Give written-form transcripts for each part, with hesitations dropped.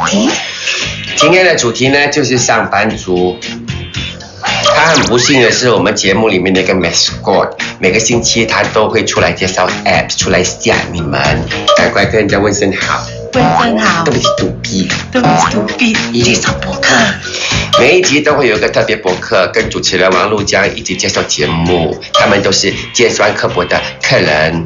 今天的主题呢，就是上班族。他很不幸的是，我们节目里面的一个 mascot， 每个星期他都会出来介绍 app 出来吓你们，赶快跟人家问声好。 问声好。 对不起，独臂。 对不起，独臂。介绍博客。 每一集都会有一个特别博客，跟主持人王璐江一起介绍节目，他们都是尖酸刻薄的客人。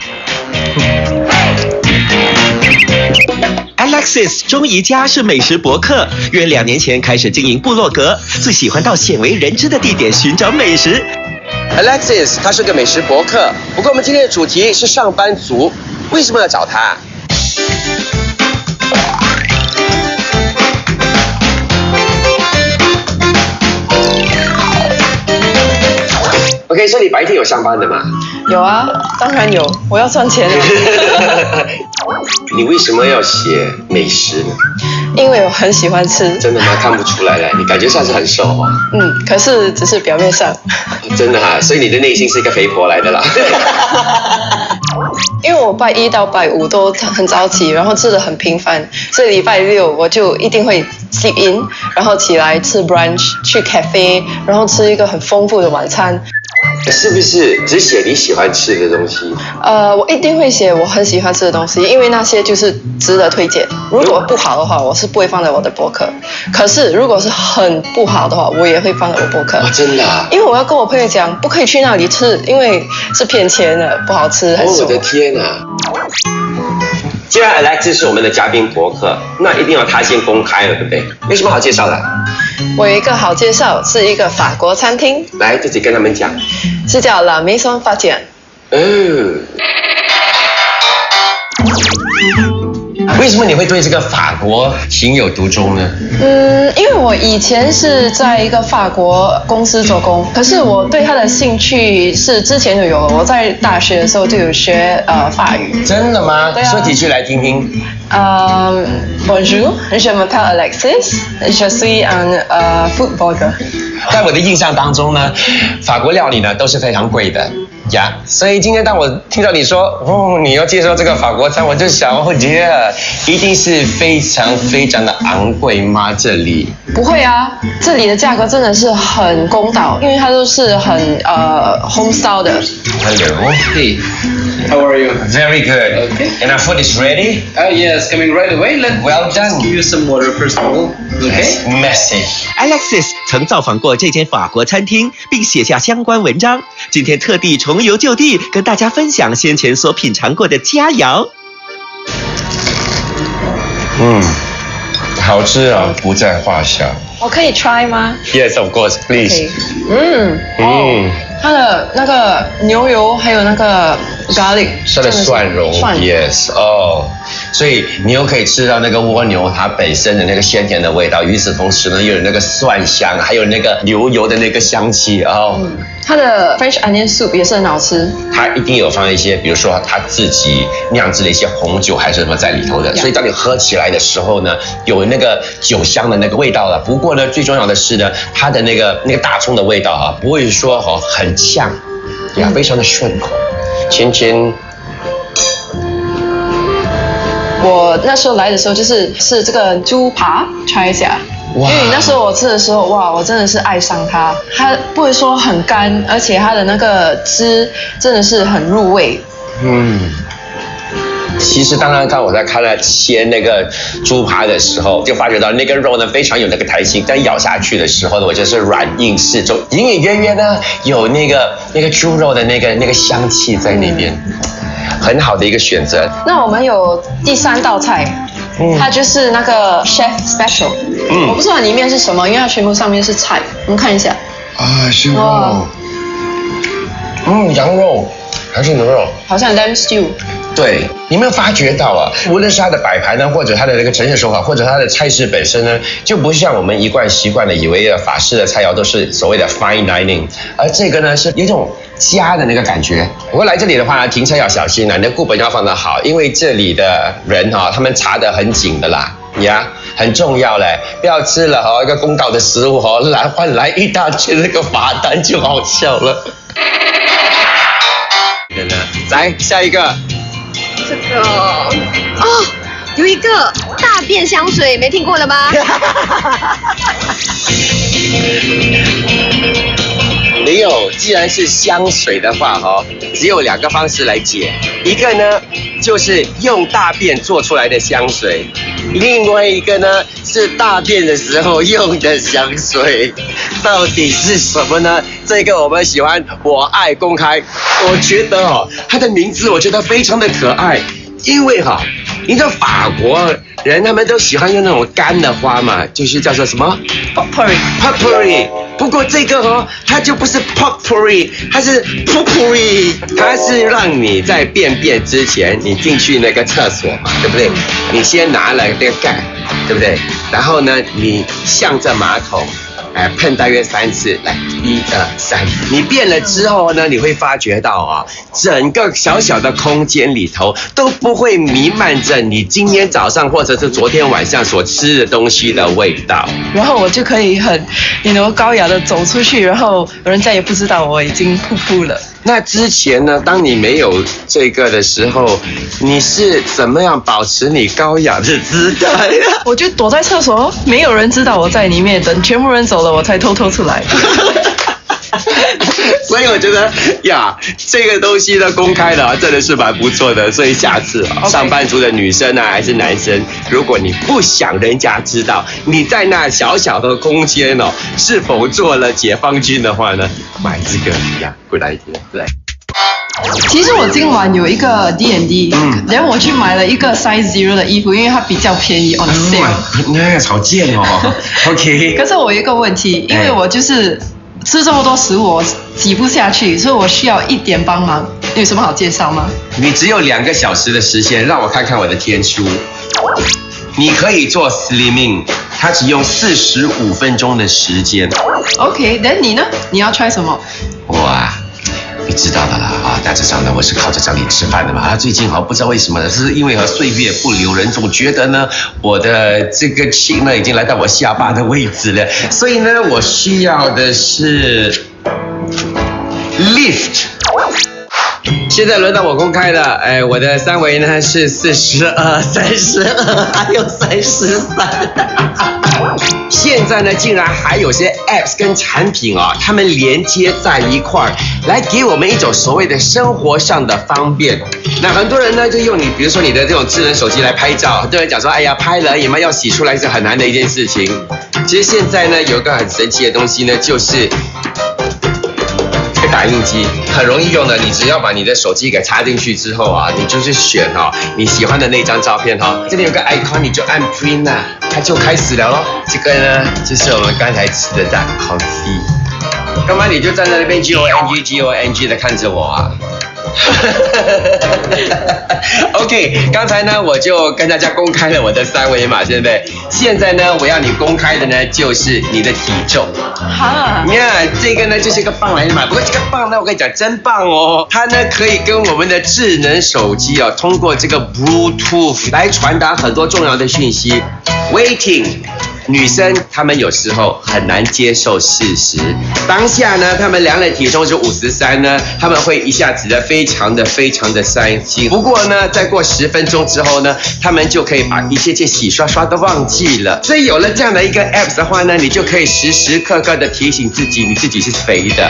Alexis 钟怡佳是美食博客，约2年前开始经营部落格，最喜欢到鲜为人知的地点寻找美食。 Alexis 他是个美食博客，不过我们今天的主题是上班族，为什么要找他？OK， 所以你白天有上班的吗？ 有啊，当然有，我要赚钱啊。 你为什么要写美食呢？ 因为我很喜欢吃。 真的吗？看不出来嘞，你感觉上是很瘦啊。 可是只是表面上。 真的哈，所以你的内心是一个肥婆来的啦。 因为我拜1到拜5都很早起，然后吃得很频繁，所以礼拜6我就一定会 sleep in， 然后起来吃 brunch， 去 cafe， 然后吃一个很丰富的晚餐。 是不是只写你喜欢吃的东西？ 我一定会写我很喜欢吃的东西，因为那些就是值得推荐。如果不好的话，我是不会放在我的博客。可是如果是很不好的话，我也会放在我博客。 真的啊？ 因为我要跟我朋友讲，不可以去那里吃，因为是骗钱的，不好吃。 我的天啊！既然 Alexis 是我们的嘉宾博客，那一定要他先公开了，对不对？有什么好介绍的？ 我有一个好介绍，是一个法国餐厅。 来，自己跟他们讲。 是叫 La Maison Fatien。 为什么你会对这个法国情有独钟呢？ 因为我以前是在一个法国公司做工，可是我对它的兴趣是之前就有了。我在大学的时候就有学法语。 真的吗？ 对啊。 说几句来听听。 Bonjour, je m'appelle Alexis, je suis un food blogger。 在我的印象当中呢，法国料理呢都是非常贵的呀，所以今天当我听到你说，你要介绍这个法国餐，我就想，一定是非常非常的昂贵吗？这里不会啊，这里的价格真的是很公道，因为它都是很home style 的。 Hello. Hey, how are you? Very good. Okay. And our food is ready? Yes, coming right away. Well done. Just give you some water first of all. Okay. Messy. Alexis 曾造访过这间法国餐厅，并写下相关文章。今天特地重游旧地，跟大家分享先前所品尝过的佳肴。 好吃啊，不在话下。 我可以 try 吗 Yes, of course, please. 它的那个牛油还有那个 garlic， 它的蒜蓉 ，yes， 所以你又可以吃到那个蜗牛它本身的那个鲜甜的味道，与此同时呢，又有那个蒜香，还有那个牛油的那个香气它的 French onion soup 也是很好吃。 它一定有放一些，比如说它自己酿制的一些红酒还是什么在里头的，所以当你喝起来的时候呢，有那个酒香的那个味道了。不过呢，最重要的是呢，它的那个大葱的味道不会说很呛，非常的顺口。芊芊， 我那时候来的时候是这个猪扒 try 一下，因为那时候我吃的时候，我真的是爱上它。它不会说很干，而且它的那个汁真的是很入味。 其实当我在看了切那个猪扒的时候，就发觉到那个肉呢非常有那个弹性，但咬下去的时候呢，我就是软硬适中，隐隐约约呢有那个猪肉的那个香气在那边，很好的一个选择。 那我们有第3道菜，它就是那个 Chef Special。我不知道里面是什么，因为它全部上面是菜。我们看一下。 是肉。羊肉还是牛肉？ 好像 lamb stew。 对，你有没有发觉到啊？无论是它的摆盘呢，或者它的那个呈现手法，或者它的菜式本身呢，就不像我们一贯习惯的以为法式的菜肴都是所谓的 fine dining， 而这个呢是有一种家的那个感觉。不过来这里的话，停车要小心啊，你的顾本要放得好，因为这里的人他们查得很紧的啦，很重要嘞，不要吃了一个公道的食物换来一大圈那个罚单就好笑了。来，下一个。 这个有一个大便香水，没听过了吧？ 没有，既然是香水的话，只有2个方式来解。一个呢，就是用大便做出来的香水；另外一个呢，是大便的时候用的香水。到底是什么呢？这个我们喜欢，我爱公开。我觉得它的名字我觉得非常的可爱，因为你知道法国人他们都喜欢用那种干的花嘛，就是叫做什么 potpourri。不过这个它就不是 potpourri， 它是 potpourri， 它是让你在便便之前，你进去那个厕所嘛，对不对？你先拿了那个盖，对不对？然后呢，你向着马桶。喷大约3次，来，1、2、3。你变了之后呢，你会发觉到整个小小的空间里头都不会弥漫着你今天早上或者是昨天晚上所吃的东西的味道。 然后我就可以很高雅的走出去，然后人家也不知道我已经噗了。 那之前呢，当你没有这个的时候，你是怎么样保持你高雅的姿态呀？ 我就躲在厕所，没有人知道我在里面，等全部人走了，我才偷偷出来。 所以我觉得呀，这个东西呢公开的真的是蛮不错的。所以下次上班族的女生还是男生，如果你不想人家知道你在那小小的空间是否做了解放军的话呢，买这个呀，good idea，对。 其实我今晚有一个 D&D， 然后我去买了一个 size 0的衣服，因为它比较便宜 on sale。 那好贱OK。 可是我有一个问题，因为我就是吃这么多食物，我挤不下去，所以我需要一点帮忙。有什么好介绍吗？ 你只有2个小时的时间，让我看看我的天书。你可以做 slimming， 它只用45分钟的时间。 OK， 那你呢？你要 try 什么？ 你知道的啦大致上呢，我是靠着这里吃饭的嘛。最近不知道为什么呢，是因为岁月不留人，总觉得呢，我的这个气呢已经来到我下巴的位置了，所以呢，我需要的是 lift。现在轮到我公开了，我的3围呢是42、32，还有33。现在呢，竟然还有些 apps 跟产品他们连接在一块儿，来给我们一种所谓的生活上的方便。那很多人呢就用比如说你的这种智能手机来拍照，很多人讲说，哎呀，拍了也要洗出来是很难的一件事情。其实现在呢，有一个很神奇的东西呢，就是打印机，很容易用的。你只要把你的手机给插进去之后你就是选你喜欢的那张照片这边有个 icon， 你就按 print 它就开始了咯。这个呢就是我们刚才吃的大烤鸡。干嘛你就站在那边 GONG 的看着我OK， 刚才呢我就跟大家公开了我的3围码，对不对？现在呢我要你公开的呢就是你的体重。你看这个呢就是一个棒来的嘛，不过这个棒呢我跟你讲真棒它呢可以跟我们的智能手机通过这个 Bluetooth 来传达很多重要的讯息。Waiting。女生她们有时候很难接受事实，当下呢她们量了体重是53呢，她们会一下子的非常的伤心。不过呢再过10分钟之后呢，她们就可以把一切洗刷刷都忘记了。所以有了这样的一个 apps 的话呢，你就可以时时刻刻的提醒自己你自己是肥的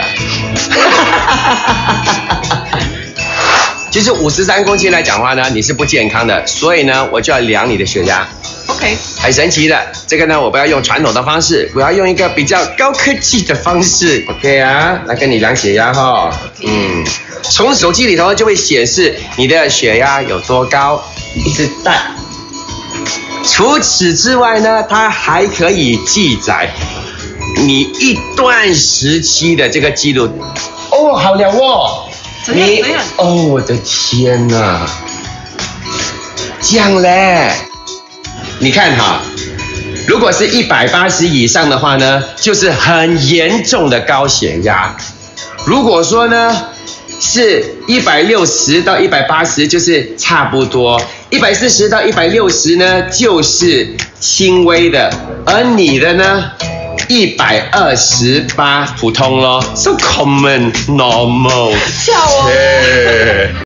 其实53公斤来讲话呢，你是不健康的，所以呢我就要量你的血压。 OK， 很神奇的，这个呢，我不要用传统的方式，我要用一个比较高科技的方式。OK 来跟你量血压从手机里头就会显示你的血压有多高，一直带。除此之外呢，它还可以记载你一段时期的这个记录。好了怎样？ 我的天哪，这样嘞。你看如果是180以上的话呢，就是很严重的高血压。如果说呢是160到180，就是差不多；140到160呢，就是轻微的。而你的呢，128普通咯，so common normal。 笑我。